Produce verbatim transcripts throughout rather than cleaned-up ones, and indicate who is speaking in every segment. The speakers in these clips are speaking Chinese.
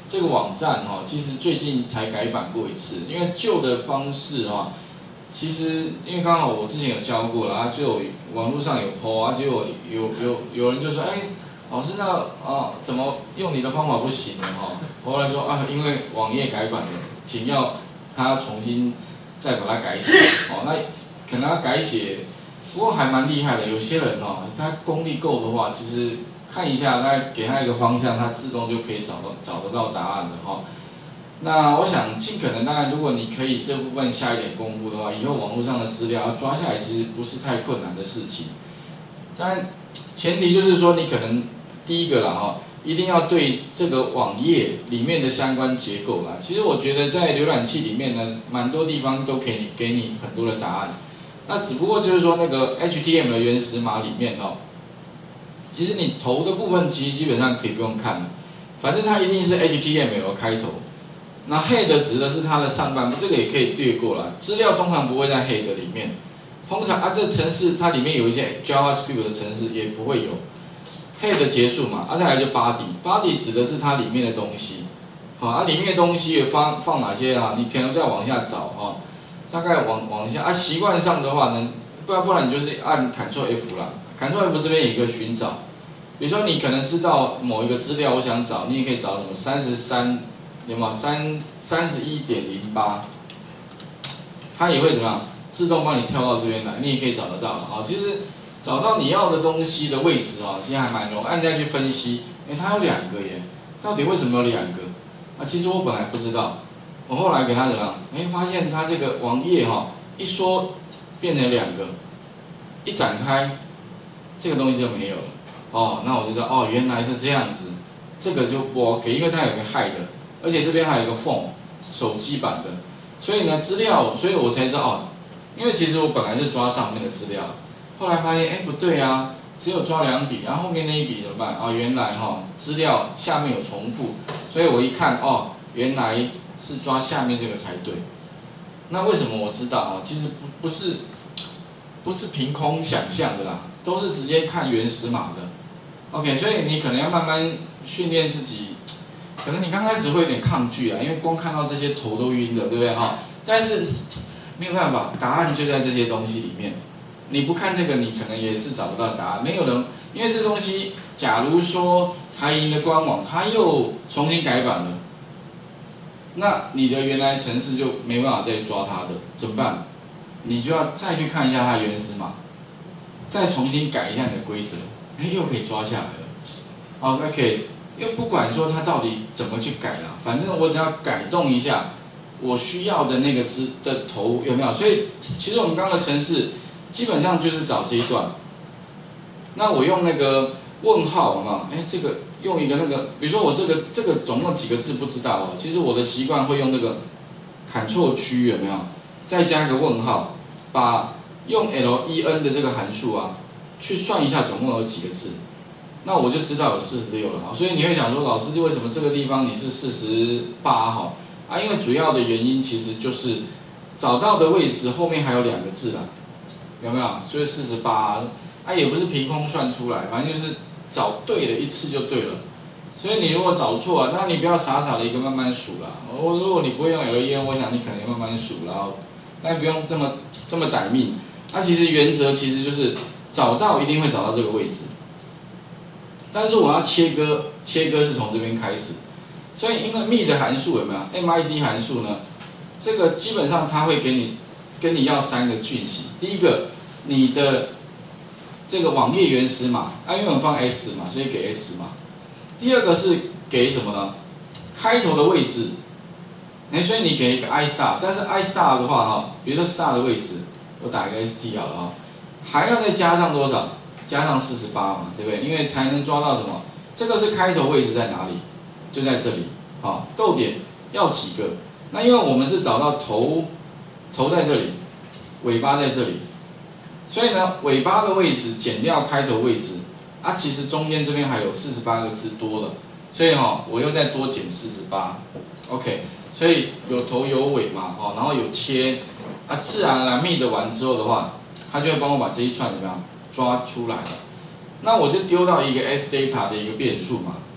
Speaker 1: 这个网站哈，其实最近才改版过一次，因为旧的方式哈，其实因为刚好我之前有教过了啊，就有网络上有 po 啊，结果有有有人就说，哎，老师那啊怎么用你的方法不行了哈？后来说啊，因为网页改版了，请要他重新再把它改写，哦，那可能要改写，不过还蛮厉害的，有些人哈，他功力够的话，其实。看一下，大概给他一个方向，他自动就可以找到找得到答案了哈。那我想尽可能，当然如果你可以这部分下一点功夫的话，以后网络上的资料要抓下来，其实不是太困难的事情。当然，前提就是说你可能第一个啦哈，一定要对这个网页里面的相关结构啦。其实我觉得在浏览器里面呢，蛮多地方都可以给你很多的答案。那只不过就是说那个 H T M L 的原始码里面哦。其实你头的部分其实基本上可以不用看了，反正它一定是 H T M L 开头。那 head 指的是它的上半部，这个也可以略过了。资料通常不会在 head 里面，通常啊这程式它里面有一些 JavaScript 的程式也不会有。head 结束嘛，啊再来就 body，body 指的是它里面的东西。好，啊里面的东西放放哪些啊？你可能再往下找啊，大概往往下啊习惯上的话呢，不然不然你就是按 Ctrl F 啦。Ctrl F 这边有一个寻找，比如说你可能知道某一个资料，我想找，你也可以找什么三十三，有没有三三十一点零八，它也会怎么样，自动帮你跳到这边来，你也可以找得到啊。其实找到你要的东西的位置啊，其实还蛮容易，按下去分析，哎，它有两个耶，到底为什么有两个？啊，其实我本来不知道，我后来给它怎么样，哎，发现它这个网页哈、啊，一缩变成两个，一展开。这个东西就没有了，哦，那我就知道，哦，原来是这样子，这个就不 OK， 因为它有个 hide， 而且这边还有一个 phone， 手机版的，所以呢，资料，所以我才知道，哦，因为其实我本来是抓上面的资料，后来发现，哎，不对啊，只有抓两笔，然后后面那一笔怎么办？哦，原来哈、哦，资料下面有重复，所以我一看，哦，原来是抓下面这个才对。那为什么我知道啊？其实不不是。不是凭空想象的啦，都是直接看原始码的。OK， 所以你可能要慢慢训练自己，可能你刚开始会有点抗拒啊，因为光看到这些头都晕的，对不对哈？但是没有办法，答案就在这些东西里面。你不看这个，你可能也是找不到答案。没有人，因为这东西，假如说台银的官网它又重新改版了，那你的原来程式就没办法再抓它的，怎么办？你就要再去看一下它的原始码，再重新改一下你的规则，哎，又可以抓下来了。好，那可以，又不管说它到底怎么去改啦，反正我只要改动一下我需要的那个字的头有没有？所以其实我们刚刚的程式基本上就是找这一段。那我用那个问号有没有？哎，这个用一个那个，比如说我这个这个总共几个字不知道哦，其实我的习惯会用那个 Ctrl 区有没有？再加个问号，把用 len 的这个函数啊，去算一下总共有几个字，那我就知道有四十六了啊。所以你会想说，老师为什么这个地方你是四十八哈？啊，因为主要的原因其实就是找到的位置后面还有两个字啦，有没有？所以四十八，啊也不是凭空算出来，反正就是找对了一次就对了。所以你如果找错了，那你不要傻傻的一个慢慢数啦。我如果你不会用 len， 我想你可能慢慢数，然后。但不用这么这么歹命，它其实原则其实就是找到一定会找到这个位置，但是我要切割，切割是从这边开始，所以因为 mid 的函数有没有 mid 函数呢？这个基本上它会给你跟你要三个讯息，第一个你的这个网页原始码，啊因为我们放 s 嘛，所以给 s 嘛，第二个是给什么呢？开头的位置。哎，所以你给一个 i star， 但是 i star 的话哈，比如说 star 的位置，我打一个 st 好了啊，还要再加上多少？加上四十八嘛，对不对？因为才能抓到什么？这个是开头位置在哪里？就在这里，好，逗点要几个？那因为我们是找到头，头在这里，尾巴在这里，所以呢，尾巴的位置减掉开头位置，啊，其实中间这边还有四十八个字多了，所以哈，我又再多减四十八 ，OK。所以有头有尾嘛，哦，然后有切，啊，自然而然 mid 完之后的话，它就会帮我把这一串怎么样抓出来了。那我就丢到一个 sdata 的一个变数嘛，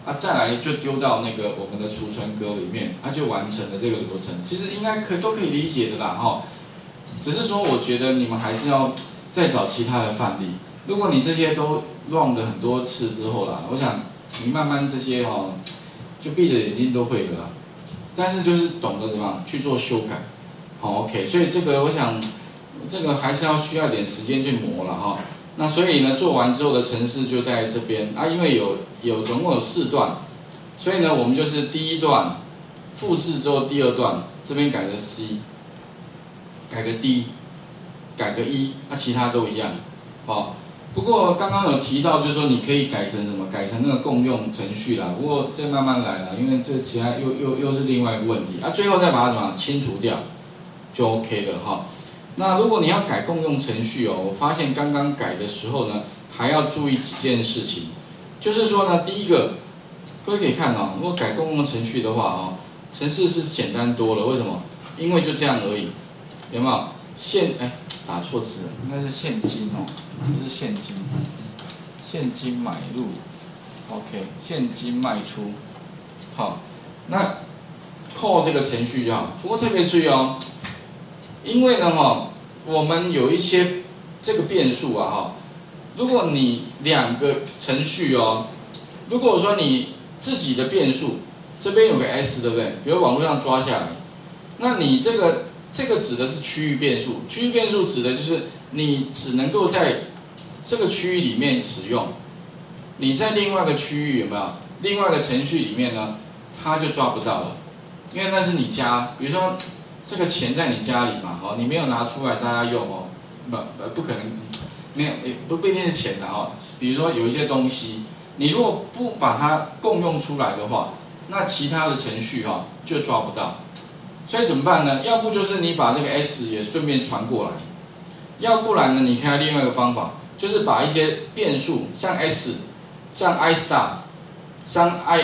Speaker 1: 啊，再来就丢到那个我们的储存格里面，它、啊、就完成了这个流程。其实应该可都可以理解的啦，哈。只是说，我觉得你们还是要再找其他的范例。如果你这些都乱了很多次之后啦，我想你慢慢这些哦，就闭着眼睛都会的啦。但是就是懂得怎么样去做修改，好 ，OK。所以这个我想，这个还是要需要点时间去磨了哈。那所以呢，做完之后的程式就在这边啊，因为有有总共有四段，所以呢，我们就是第一段复制之后，第二段这边改个 C， 改个 D， 改个 E， 那、啊、其他都一样，好。不过刚刚有提到，就是说你可以改成什么？改成那个共用程序啦。不过再慢慢来啦，因为这其他又又又是另外一个问题啊。最后再把它怎么清除掉，就 OK 了哈。那如果你要改共用程序哦，我发现刚刚改的时候呢，还要注意几件事情，就是说呢，第一个，各位可以看哦，如果改共用程序的话哦，程式是简单多了。为什么？因为就这样而已，有没有？现哎打错字了，应该是现金哦，不是现金，现金买入 ，OK， 现金卖出，好，那 call 这个程序就好。不过特别注意哦。因为呢，哈，我们有一些这个变数啊，哈，如果你两个程序哦，如果说你自己的变数这边有个 S， 对不对？比如网络上抓下来，那你这个这个指的是区域变数，区域变数指的就是你只能够在这个区域里面使用，你在另外一个区域有没有？另外一个程序里面呢，它就抓不到了，因为那是你家，比如说。这个钱在你家里嘛，哦，你没有拿出来大家用哦，不呃不可能，没有不不一定是钱的哦。比如说有一些东西，你如果不把它共用出来的话，那其他的程序哈、哦、就抓不到。所以怎么办呢？要不就是你把这个 S 也顺便传过来，要不然呢，你看另外一个方法，就是把一些变数，像 S， 像 I star， 像 I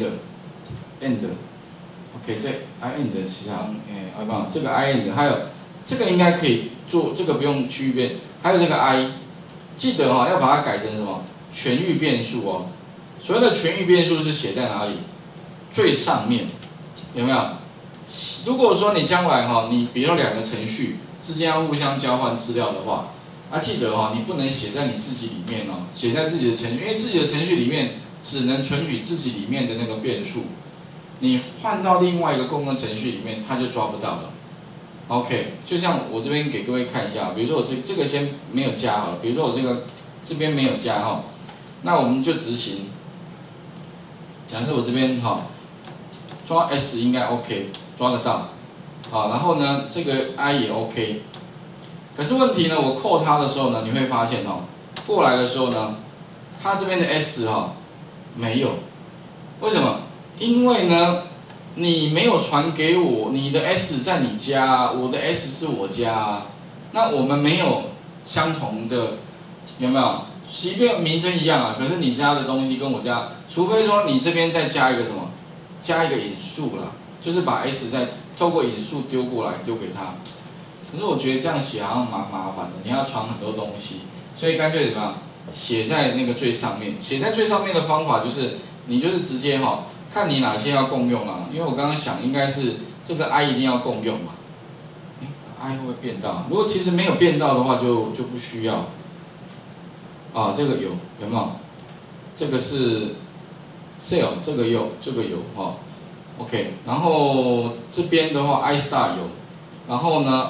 Speaker 1: end，end。OK， 这 I end 其他，哎，好不好？这个 I end 还有这个应该可以做，这个不用区别。还有这个 I， 记得哈、哦，要把它改成什么？全域变数哦。所谓的全域变数是写在哪里？最上面，有没有？如果说你将来哈、哦，你比如两个程序之间要互相交换资料的话，啊，记得哈、哦，你不能写在你自己里面哦，写在自己的程序，因为自己的程序里面只能存取自己里面的那个变数。你换到另外一个共用程序里面，它就抓不到了。OK， 就像我这边给各位看一下，比如说我这这个先没有加好了，比如说我这个这边没有加哈，那我们就执行。假设我这边哈抓 S 应该 OK， 抓得到，好，然后呢这个 I 也 OK， 可是问题呢，我扣它的时候呢，你会发现哦，过来的时候呢，它这边的 S 哈没有，为什么？因为呢，你没有传给我，你的 S 在你家，我的 S 是我家，那我们没有相同的，有没有？即便名称一样啊，可是你家的东西跟我家，除非说你这边再加一个什么，加一个引数啦，就是把 S 再透过引数丢过来丢给他。可是我觉得这样写好像蛮麻烦的，你要传很多东西，所以干脆怎么样，写在那个最上面。写在最上面的方法就是，你就是直接哈、哦。看你哪些要共用啦，因为我刚刚想应该是这个 I 一定要共用嘛，哎 ，I 会不会变到？如果其实没有变到的话就，就就不需要。啊，这个有有没有？这个是 cell， 这个有，这个有哈、哦、，OK。然后这边的话 I star 有，然后呢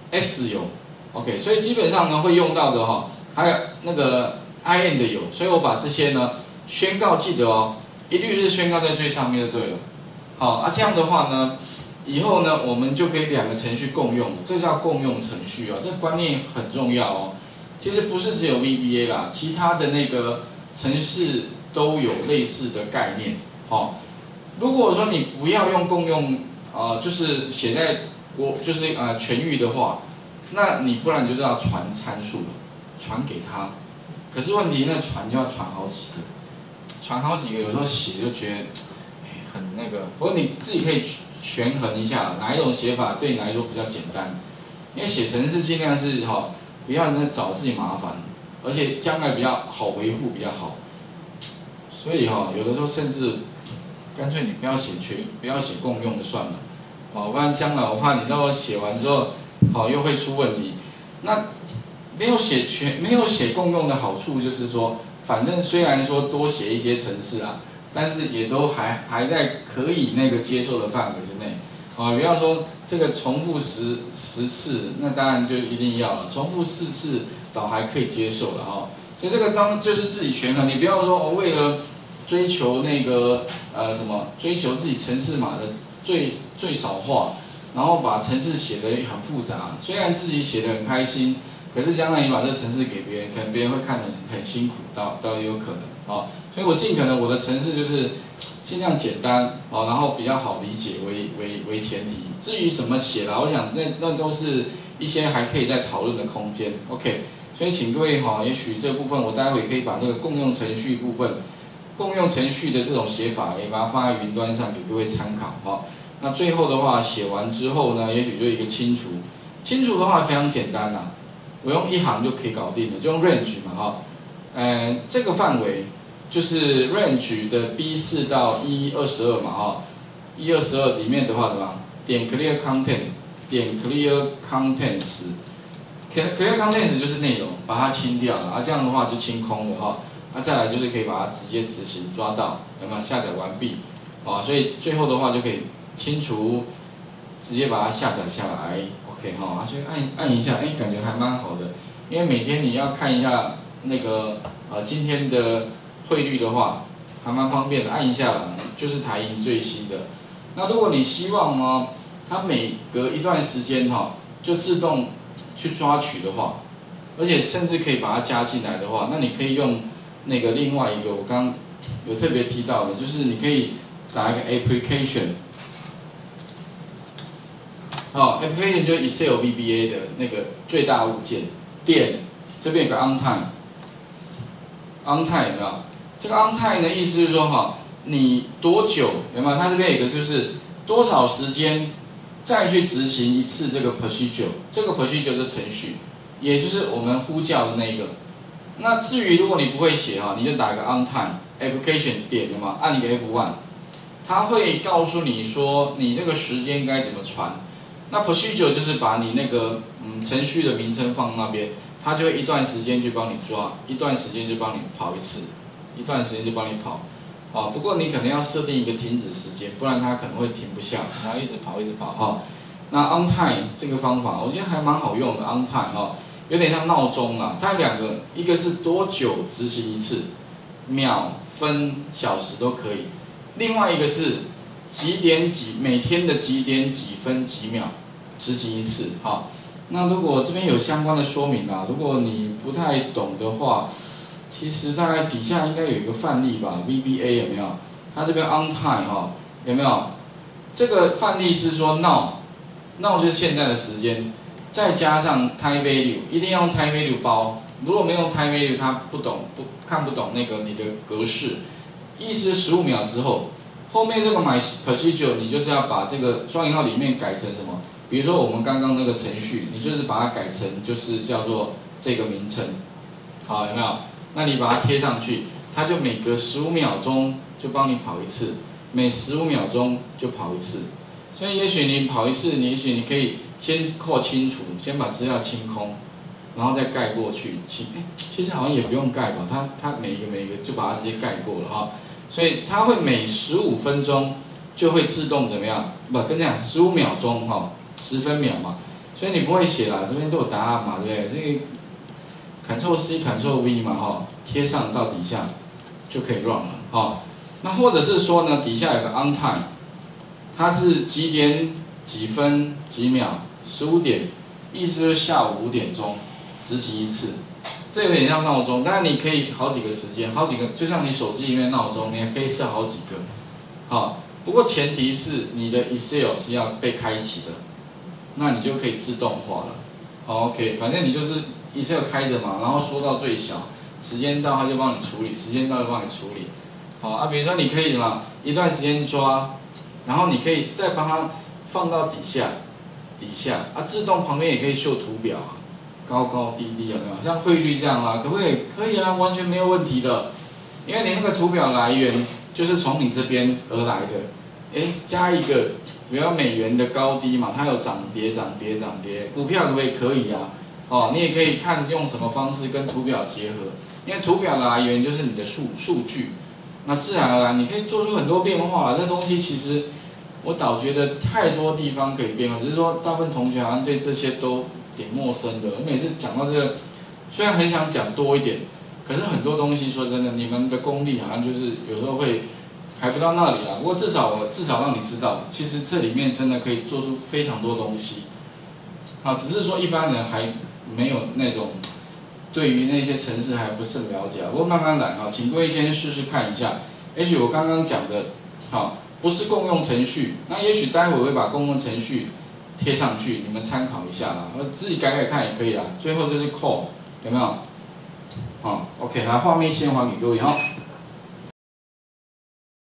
Speaker 1: S 有 ，OK。所以基本上呢会用到的哈、哦，还有那个 I end 有，所以我把这些呢宣告记得哦。一律是宣告在最上面就对了，好啊，这样的话呢，以后呢我们就可以两个程序共用，这叫共用程序哦，这观念很重要哦。其实不是只有 V B A 啦，其他的那个程式都有类似的概念，哦。如果说你不要用共用，呃，就是写在国就是呃全域的话，那你不然就是要传参数了，传给他。可是问题那传就要传好几个。传好几个，有时候写就觉得，哎，很那个。不过你自己可以权衡一下，哪一种写法对你来说比较简单。因为写程式尽量是哈、哦，不要那找自己麻烦，而且将来比较好维护比较好。 所以哈、哦，有的时候甚至干脆你不要写全，不要写共用的算了，哦，不然将来我怕你到时候写完之后，好、哦、又会出问题。那没有写全，没有写共用的好处就是说，反正虽然说多写一些程式啊，但是也都还还在可以那个接受的范围之内。啊，不要说这个重复十十次，那当然就一定要了。重复四次倒还可以接受了哈。所以这个当就是自己权衡，你不要说哦，为了追求那个呃什么，追求自己程式码的最最少化，然后把程式写得很复杂。虽然自己写得很开心，可是将来你把这个程式给别人，可能别人会看得很辛苦，倒倒也有可能啊。所以我尽可能我的程式就是尽量简单哦，然后比较好理解为为为前提。至于怎么写啦，我想那那都是一些还可以再讨论的空间。OK， 所以请各位哈、哦，也许这部分我待会可以把这个共用程序部分、共用程序的这种写法也把它放在云端上给各位参考哈、哦。那最后的话写完之后呢，也许就一个清除。清除的话非常简单啦，我用一行就可以搞定了，就用 range 嘛哈、哦，呃这个范围。就是 range 的 B 四到 E 二十二嘛，哈 ，E 二十二里面的话，对吧？点 clear content， 点 clear contents，clear contents 就是内容，把它清掉了，啊，这样的话就清空了哈。那、啊、再来就是可以把它直接执行抓到，有没有下载完毕？啊，所以最后的话就可以清除，直接把它下载下来 ，OK 哈，啊，所以按按一下，哎，感觉还蛮好的，因为每天你要看一下那个呃今天的。汇率的话还蛮方便的，按一下就是台银最新的。那如果你希望呢，它每隔一段时间哈就自动去抓取的話，而且甚至可以把它加进来的话，那你可以用那个另外一个我刚有特别提到的，就是你可以打一个 application， 哦 application 就是 Excel V B A 的那个最大物件，点这边有个 ontime，ontime 有没有？这个 ontime 的意思是说哈，你多久有没有？它这边有个就是多少时间再去执行一次这个 procedure， 这个 procedure 的程序，也就是我们呼叫的那个。那至于如果你不会写哈，你就打一个 ontime application 点有吗？按一个 F 一， 它会告诉你说你这个时间该怎么传。那 procedure 就是把你那个嗯程序的名称放那边，它就会一段时间就帮你抓，一段时间就帮你跑一次。一段时间就帮你跑，啊，不过你可能要设定一个停止时间，不然它可能会停不下，然后一直跑一直跑哈。那 ontime 这个方法，我觉得还蛮好用的 ontime 哈，有点像闹钟啦。它有两个，一个是多久执行一次，秒、分、小时都可以；另外一个是几点几每天的几点几分几秒执行一次哈。那如果这边有相关的说明啊，如果你不太懂的话。其实大概底下应该有一个范例吧 ，V B A 有没有？它这边 ontime 哈，有没有？这个范例是说 now，now 就是现在的时间，再加上 time value， 一定要用 time value 包。如果没有用 time value， 它不懂不看不懂那个你的格式。意思十五秒之后，后面这个 my procedure 你就是要把这个双引号里面改成什么？比如说我们刚刚那个程序，你就是把它改成就是叫做这个名称，好有没有？那你把它贴上去，它就每隔十五秒钟就帮你跑一次，每十五秒钟就跑一次。所以也许你跑一次，你也许你可以先扣清除，先把资料清空，然后再盖过去。其其实好像也不用盖吧，它它每一个每一个就把它直接盖过了哈。所以它会每十五分钟就会自动怎么样？不，跟你讲十五秒钟哈，十分秒嘛。所以你不会写啦，这边都有答案嘛，对不对？这个。Ctrl C Ctrl V 嘛哈，贴上到底下就可以 run 了哈。那或者是说呢，底下有个 ontime， 它是几点几分几秒，十五点，意思就是下午五点钟执行一次。这有点像闹钟，当然你可以好几个时间，好几个，就像你手机里面闹钟，你也可以设好几个。好，不过前提是你的 Excel 是要被开启的，那你就可以自动化了。好 ，OK， 反正你就是。Excel 开着嘛，然后缩到最小，时间到它就帮你处理，时间到就帮你处理。好啊，比如说你可以嘛，一段时间抓，然后你可以再把它放到底下，底下啊，自动旁边也可以秀图表啊，高高低低有没有？像汇率这样啊，可不可以？可以啊，完全没有问题的。 因为你那个图表来源就是从你这边而来的，哎，加一个比如美元的高低嘛，它有涨跌涨跌涨跌，股票可不可以？可以啊，哦，你也可以看用什么方式跟图表结合，因为图表的来源就是你的数数据，那自然而然你可以做出很多变化了。这东西其实我倒觉得太多地方可以变化，只是说大部分同学好像对这些都挺陌生的。我每次讲到这个，虽然很想讲多一点，可是很多东西说真的，你们的功力好像就是有时候会还不到那里啊。不过至少我至少让你知道，其实这里面真的可以做出非常多东西。啊，只是说一般人还没有那种对于那些程式还不甚了解啊。不过慢慢来哈，请各位先试试看一下。也许我刚刚讲的，好，不是共用程序，那也许待会我会把共用程序贴上去，你们参考一下啦，自己改改看也可以啦。最后就是 call， 有没有？好 ，OK， 好，画面先还给各位哈。